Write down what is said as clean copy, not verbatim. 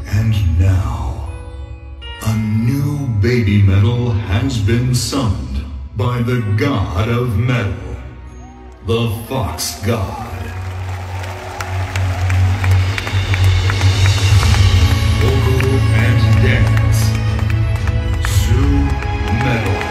And now, a new baby metal has been summoned by the god of metal, the Fox God. Vocal and dance, Sue Metal.